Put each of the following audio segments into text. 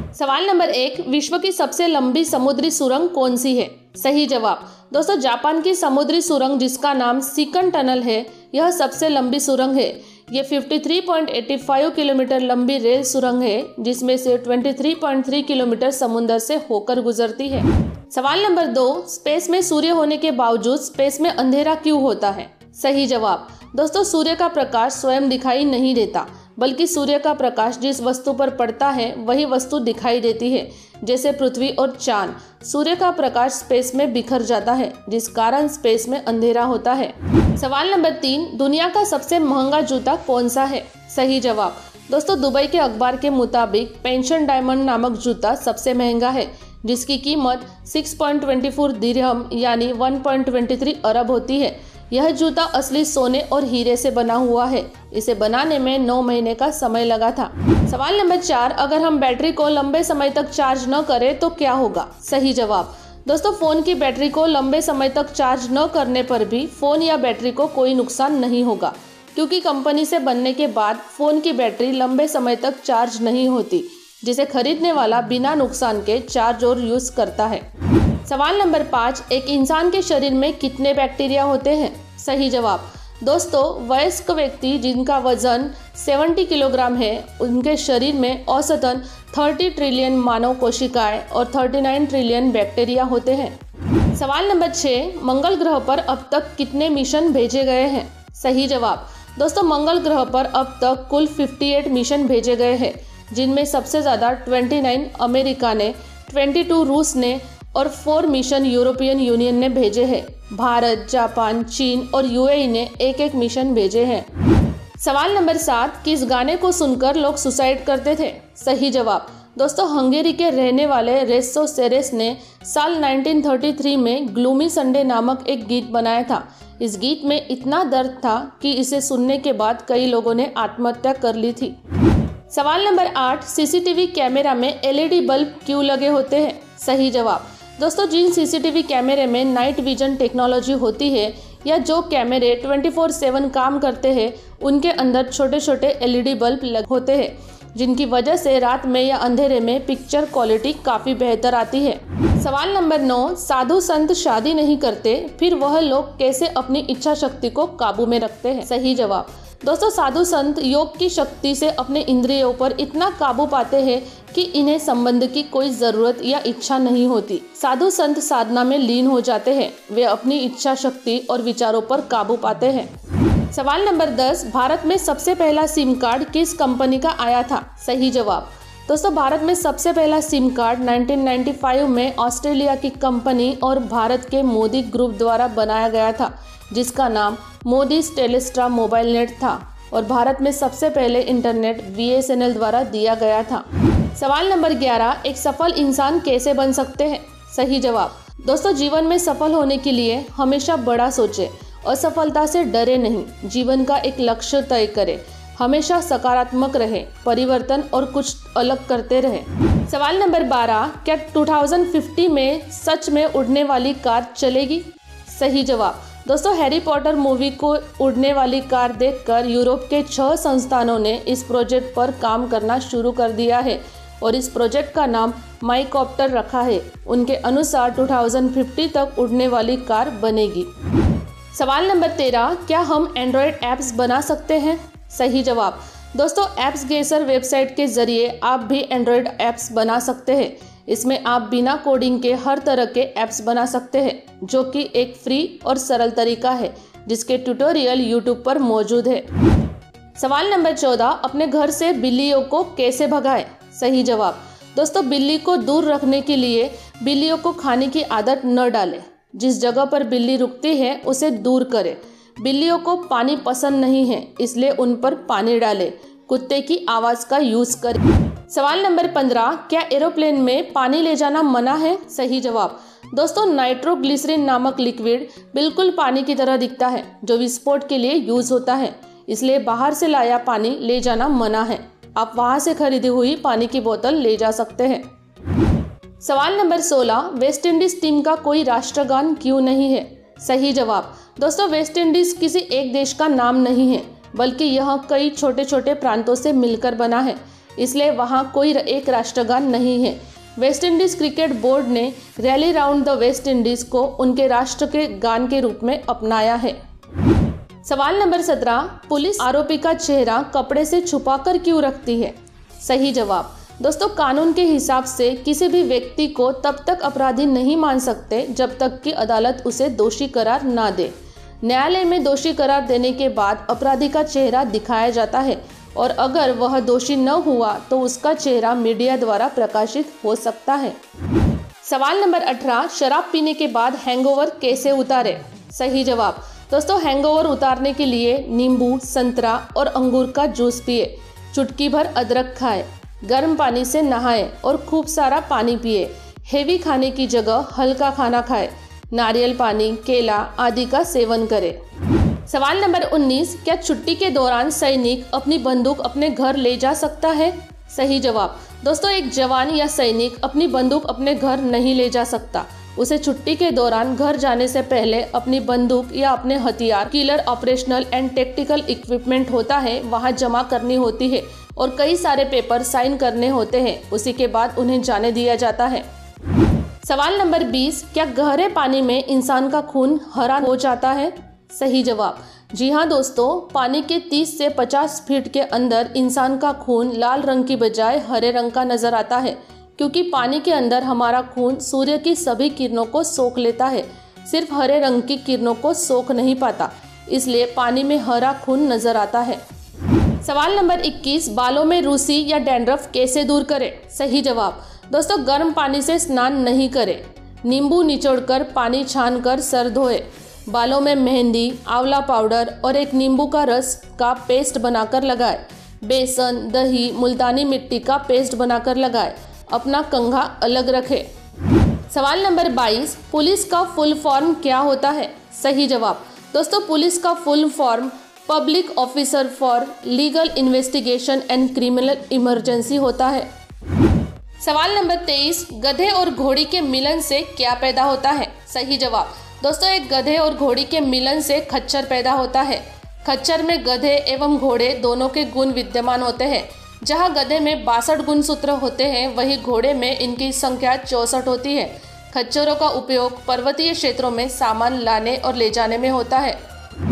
सवाल नंबर 1, विश्व की सबसे लंबी समुद्री सुरंग कौन सी है? सही जवाब दोस्तों, जापान की समुद्री सुरंग जिसका नाम सिकन टनल है, यह सबसे लंबी सुरंग है। ये 53.85 किलोमीटर लंबी रेल सुरंग है, जिसमें से 23.3 किलोमीटर समुद्र से होकर गुजरती है। सवाल नंबर 2, स्पेस में सूर्य होने के बावजूद स्पेस में अंधेरा क्यों होता है? सही जवाब दोस्तों, सूर्य का प्रकाश स्वयं दिखाई नहीं देता, बल्कि सूर्य का प्रकाश जिस वस्तु पर पड़ता है वही वस्तु दिखाई देती है, जैसे पृथ्वी और चांद। सूर्य का प्रकाश स्पेस में बिखर जाता है, जिस कारण स्पेस में अंधेरा होता है। सवाल नंबर 3, दुनिया का सबसे महंगा जूता कौन सा है? सही जवाब दोस्तों, दुबई के अखबार के मुताबिक पेंशन डायमंड नामक जूता सबसे महंगा है, जिसकी कीमत 6.24 दिरहम यानी 1.23 अरब होती है। यह जूता असली सोने और हीरे से बना हुआ है। इसे बनाने में 9 महीने का समय लगा था। सवाल नंबर 4, अगर हम बैटरी को लंबे समय तक चार्ज न करें तो क्या होगा? सही जवाब दोस्तों, फोन की बैटरी को लंबे समय तक चार्ज न करने पर भी फोन या बैटरी को कोई नुकसान नहीं होगा, क्योंकि कंपनी से बनने के बाद फोन की बैटरी लंबे समय तक चार्ज नहीं होती, जिसे खरीदने वाला बिना नुकसान के चार्ज और यूज करता है। सवाल नंबर 5, एक इंसान के शरीर में कितने बैक्टीरिया होते हैं? सही जवाब दोस्तों, वयस्क व्यक्ति जिनका वजन 70 किलोग्राम है, उनके शरीर में औसतन 30 ट्रिलियन मानव कोशिकाएं और 39 ट्रिलियन बैक्टीरिया होते हैं। सवाल नंबर 6, मंगल ग्रह पर अब तक कितने मिशन भेजे गए हैं? सही जवाब दोस्तों, मंगल ग्रह पर अब तक कुल 58 मिशन भेजे गए हैं, जिनमें सबसे ज़्यादा 29 अमेरिका ने, 22 रूस ने और 4 मिशन यूरोपियन यूनियन ने भेजे हैं। भारत, जापान, चीन और यूएई ने एक मिशन भेजे हैं। सवाल नंबर 7, किस गाने को सुनकर लोग सुसाइड करते थे? सही जवाब दोस्तों, हंगेरी के रहने वाले रेस्सो सेरेस ने साल 1933 में ग्लूमी संडे नामक एक गीत बनाया था। इस गीत में इतना दर्द था कि इसे सुनने के बाद कई लोगों ने आत्महत्या कर ली थी। सवाल नंबर 8, सीसीटीवी कैमरा में एलईडी बल्ब क्यों लगे होते हैं? सही जवाब दोस्तों, जिन सीसीटीवी कैमरे में नाइट विजन टेक्नोलॉजी होती है या जो कैमरे 24/7 काम करते हैं, उनके अंदर छोटे छोटे एलईडी बल्ब होते हैं, जिनकी वजह से रात में या अंधेरे में पिक्चर क्वालिटी काफ़ी बेहतर आती है। सवाल नंबर 9, साधु संत शादी नहीं करते, फिर वह लोग कैसे अपनी इच्छा शक्ति को काबू में रखते हैं? सही जवाब दोस्तों, साधु संत योग की शक्ति से अपने इंद्रियों पर इतना काबू पाते हैं कि इन्हें संबंध की कोई जरूरत या इच्छा नहीं होती। साधु संत साधना में लीन हो जाते हैं, वे अपनी इच्छा शक्ति और विचारों पर काबू पाते हैं। सवाल नंबर 10, भारत में सबसे पहला सिम कार्ड किस कंपनी का आया था? सही जवाब दोस्तों, भारत में सबसे पहला सिम कार्ड 1995 में ऑस्ट्रेलिया की कंपनी और भारत के मोदी ग्रुप द्वारा बनाया गया था, जिसका नाम मोदी टेलीस्ट्रा मोबाइल नेट था, और भारत में सबसे पहले इंटरनेट बीएसएनएल द्वारा दिया गया था। सवाल नंबर 11, एक सफल इंसान कैसे बन सकते हैं? सही जवाब दोस्तों, जीवन में सफल होने के लिए हमेशा बड़ा सोचें, असफलता से डरे नहीं, जीवन का एक लक्ष्य तय करें, हमेशा सकारात्मक रहें, परिवर्तन और कुछ अलग करते रहें। सवाल नंबर 12, क्या 2050 में सच में उड़ने वाली कार चलेगी? सही जवाब दोस्तों, हैरी पॉटर मूवी को उड़ने वाली कार देखकर यूरोप के 6 संस्थानों ने इस प्रोजेक्ट पर काम करना शुरू कर दिया है और इस प्रोजेक्ट का नाम माइकॉप्टर रखा है। उनके अनुसार 2050 तक उड़ने वाली कार बनेगी। सवाल नंबर 13, क्या हम एंड्रॉयड ऐप्स बना सकते हैं? सही जवाब दोस्तों, ऐप्स गेसर वेबसाइट के जरिए आप भी एंड्रॉयड ऐप्स बना सकते हैं। इसमें आप बिना कोडिंग के हर तरह के ऐप्स बना सकते हैं, जो कि एक फ्री और सरल तरीका है, जिसके ट्यूटोरियल यूट्यूब पर मौजूद है। सवाल नंबर 14, अपने घर से बिल्लियों को कैसे भगाएं? सही जवाब दोस्तों, बिल्ली को दूर रखने के लिए बिल्लियों को खाने की आदत न डालें। जिस जगह पर बिल्ली रुकती है उसे दूर करें। बिल्लियों को पानी पसंद नहीं है, इसलिए उन पर पानी डालें। कुत्ते की आवाज़ का यूज़ करें। सवाल नंबर 15, क्या एरोप्लेन में पानी ले जाना मना है? सही जवाब दोस्तों, नाइट्रोग्लिसरीन नामक लिक्विड बिल्कुल पानी की तरह दिखता है, जो विस्फोट के लिए यूज होता है, इसलिए बाहर से लाया पानी ले जाना मना है। आप वहां से खरीदी हुई पानी की बोतल ले जा सकते हैं। सवाल नंबर 16, वेस्ट इंडीज टीम का कोई राष्ट्रगान क्यों नहीं है? सही जवाब दोस्तों, वेस्ट इंडीज किसी एक देश का नाम नहीं है, बल्कि यह कई छोटे छोटे प्रांतों से मिलकर बना है। इसलिए वहाँ कोई एक राष्ट्रगान नहीं है। वेस्ट इंडीज क्रिकेट बोर्ड ने rally round the West Indies को उनके राष्ट्र के गान के रूप में अपनाया है। सवाल नंबर 17, पुलिस आरोपी का चेहरा कपड़े से छुपाकर क्यों रखती है? सही जवाब। दोस्तों, कानून के हिसाब से किसी भी व्यक्ति को तब तक अपराधी नहीं मान सकते जब तक कि अदालत उसे दोषी करार ना दे। न्यायालय में दोषी करार देने के बाद अपराधी का चेहरा दिखाया जाता है और अगर वह दोषी न हुआ तो उसका चेहरा मीडिया द्वारा प्रकाशित हो सकता है। सवाल नंबर 18, शराब पीने के बाद हैंगओवर कैसे उतारे? सही जवाब। दोस्तों, हैंगओवर उतारने के लिए नींबू, संतरा और अंगूर का जूस पिए, चुटकी भर अदरक खाएं, गर्म पानी से नहाएं और खूब सारा पानी पिए। हेवी खाने की जगह हल्का खाना खाएं, नारियल पानी, केला आदि का सेवन करें। सवाल नंबर 19, क्या छुट्टी के दौरान सैनिक अपनी बंदूक अपने घर ले जा सकता है? सही जवाब। दोस्तों, एक जवान या सैनिक अपनी बंदूक अपने घर नहीं ले जा सकता। उसे छुट्टी के दौरान घर जाने से पहले अपनी बंदूक या अपने हथियार, killer, operational and tactical equipment होता है, वहां जमा करनी होती है और कई सारे पेपर साइन करने होते हैं। उसी के बाद उन्हें जाने दिया जाता है। सवाल नंबर 20, क्या गहरे पानी में इंसान का खून हरा हो जाता है? सही जवाब। जी हाँ दोस्तों, पानी के 30 से 50 फीट के अंदर इंसान का खून लाल रंग की बजाय हरे रंग का नजर आता है, क्योंकि पानी के अंदर हमारा खून सूर्य की सभी किरणों को सोख लेता है, सिर्फ हरे रंग की किरणों को सोख नहीं पाता, इसलिए पानी में हरा खून नजर आता है। सवाल नंबर 21, बालों में रूसी या डैंड्रफ कैसे दूर करें? सही जवाब। दोस्तों, गर्म पानी से स्नान नहीं करें, नींबू निचोड़कर पानी छानकर सर धोए, बालों में मेहंदी, आंवला पाउडर और एक नींबू का रस का पेस्ट बनाकर लगाए, बेसन, दही, मुल्तानी मिट्टी का पेस्ट बनाकर लगाए, अपना कंघा अलग रखें। सवाल नंबर 22, पुलिस का फुल फॉर्म क्या होता है? सही जवाब। दोस्तों, पुलिस का full form public officer for legal investigation and criminal emergency होता है। सवाल नंबर 23, गधे और घोड़ी के मिलन से क्या पैदा होता है? सही जवाब। दोस्तों, एक गधे और घोड़ी के मिलन से खच्चर पैदा होता है। खच्चर में गधे एवं घोड़े दोनों के गुण विद्यमान होते हैं। जहां गधे में 62 गुणसूत्र होते हैं, वहीं घोड़े में इनकी संख्या 64 होती है। खच्चरों का उपयोग पर्वतीय क्षेत्रों में सामान लाने और ले जाने में होता है।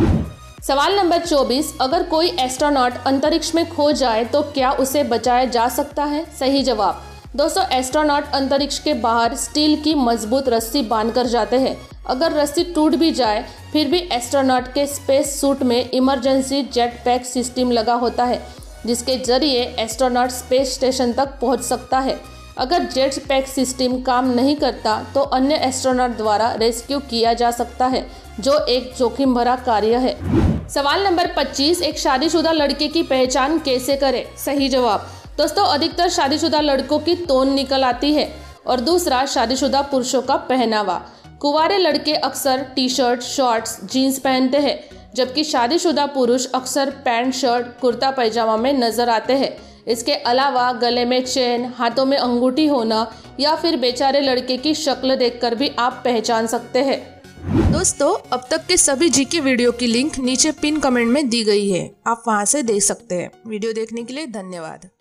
सवाल नंबर 24, अगर कोई एस्ट्रोनॉट अंतरिक्ष में खो जाए तो क्या उसे बचाया जा सकता है? सही जवाब। दोस्तों, एस्ट्रोनॉट अंतरिक्ष के बाहर स्टील की मजबूत रस्सी बांधकर जाते हैं। अगर रस्सी टूट भी जाए फिर भी एस्ट्रोनॉट के स्पेस सूट में इमरजेंसी जेट पैक सिस्टम लगा होता है, जिसके जरिए एस्ट्रोनॉट स्पेस स्टेशन तक पहुंच सकता है। अगर जेट पैक सिस्टम काम नहीं करता तो अन्य एस्ट्रोनॉट द्वारा रेस्क्यू किया जा सकता है, जो एक जोखिम भरा कार्य है। सवाल नंबर 25, एक शादीशुदा लड़के की पहचान कैसे करें? सही जवाब। दोस्तों, अधिकतर शादीशुदा लड़कों की तोन निकल आती है और दूसरा शादीशुदा पुरुषों का पहनावा। कुंवारे लड़के अक्सर टी शर्ट, शॉर्ट्स, जीन्स पहनते हैं, जबकि शादीशुदा पुरुष अक्सर पैंट, शर्ट, कुर्ता पैजामा में नजर आते हैं। इसके अलावा गले में चेन, हाथों में अंगूठी होना या फिर बेचारे लड़के की शक्ल देखकर भी आप पहचान सकते हैं। दोस्तों, अब तक के सभी जीके वीडियो की लिंक नीचे पिन कमेंट में दी गई है, आप वहां से देख सकते हैं। वीडियो देखने के लिए धन्यवाद।